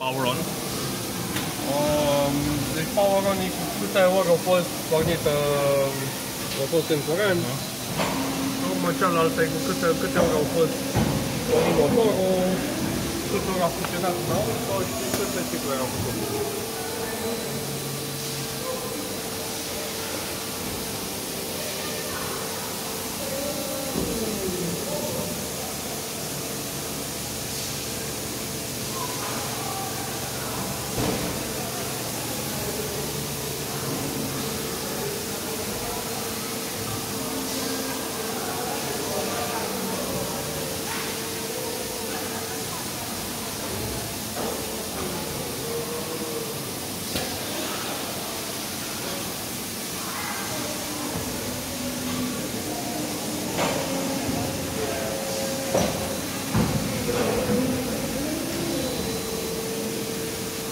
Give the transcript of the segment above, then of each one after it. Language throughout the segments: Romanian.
power on? Deci power on cu câte ori au fost pornită, au fost în curent. Urmă cealaltă cu câte ori au fost pornit motorul, câte ori a funcționat în auto și câte cicluri au făcut.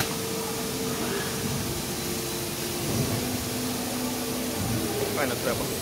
Faină treabă.